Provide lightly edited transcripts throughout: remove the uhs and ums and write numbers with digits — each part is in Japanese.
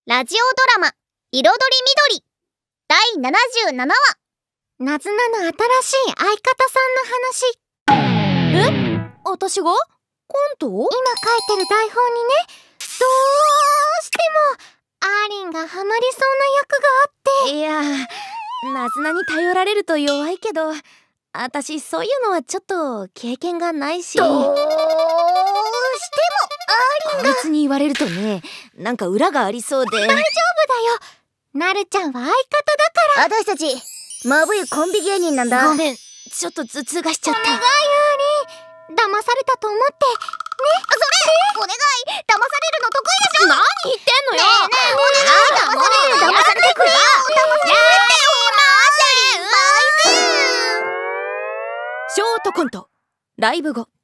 ラジオドラマ「彩り緑」第77話。 なずなの新しい相方さんの話。 私がコント？ 今書いてる台本にね、どうしてもアーリンがハマりそうな役があって。 いや、なずなに頼られると弱いけど、私そういうのはちょっと経験がないし。 どうしてもアーリンが。 こいつに言われるとね、なんか裏がありそうで。 大丈夫だよ、なるちゃんは相方だから。 私たちまぶいコンビ芸人なんだ。 ごめん、ちょっと頭痛がしちゃった。 お願いアーリン、騙されたと思ってね。 お願い、騙されるの得意でしょ。 何言ってんのよ。 お願い、騙されてくれよ。 ショートコントライブ後。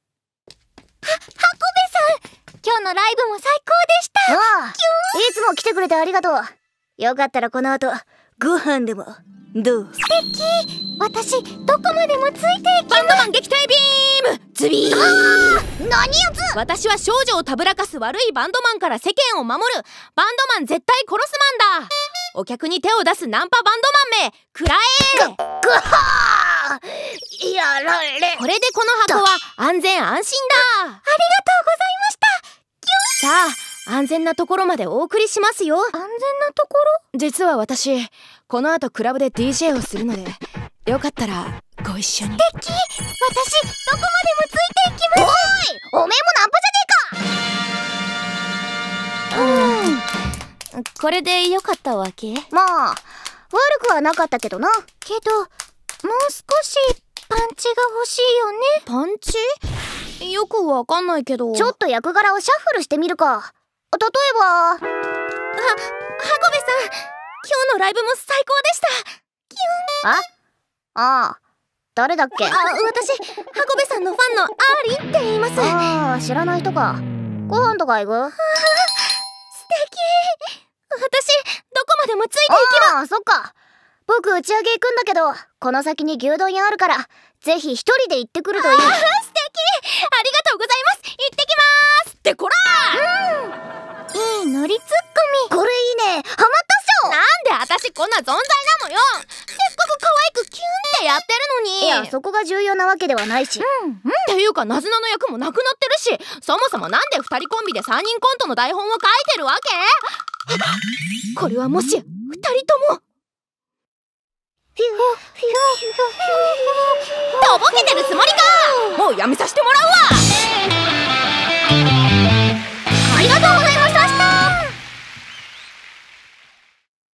今日のライブも最高でした。 ああ、いつも来てくれてありがとう。よかったらこの後ご飯でもどう？ 素敵。私どこまでもついていきバンドマン撃退ビームズビー。 何やつ。 私は少女をたぶらかす悪いバンドマンから世間を守るバンドマン絶対殺すマンだ。お客に手を出すナンパバンドマンめ食らえ。 ぐはー、やられ。 これでこの箱は安全安心だ。 ありがとうございました。 さあ、安全なところまでお送りしますよ。 安全なところ？ 実は私この後クラブで DJ をするので、よかったらご一緒に。 素敵。私どこまでもついていきます。 おい、おめえもナンパじゃねえか。 これでよかったわけ？ まあ悪くはなかったけどな。 けどもう少しパンチが欲しいよね。 パンチ？よくわかんないけど。 ちょっと役柄をシャッフルしてみるか。例えばハコベさん、今日のライブも最高でした。 ああ、誰だっけ？ 私ハコベさんのファンのアーリンって言います。 ああ、知らない人か。ご飯とか行く？ 素敵。私どこまでもついていきああ、そっか。僕打ち上げ行くんだけど、この先に牛丼屋あるから、ぜひ一人で行ってくるといい。 素敵。ありがとうございます。行ってきますってこらいいノリツッコミ。 これいいね。ハマったっしょ。 なんで私こんな存在なのよ。せっかく可愛くキュンってやってるのに。 いや、そこが重要なわけではないし。 っていうか、ナズナの役もなくなってるし、そもそもなんで2人コンビで3人コントの台本を書いてるわけ？これはもしや2人ともとぼけてるつもりか。もうやめさせてもらうわ。 ありがとうございます。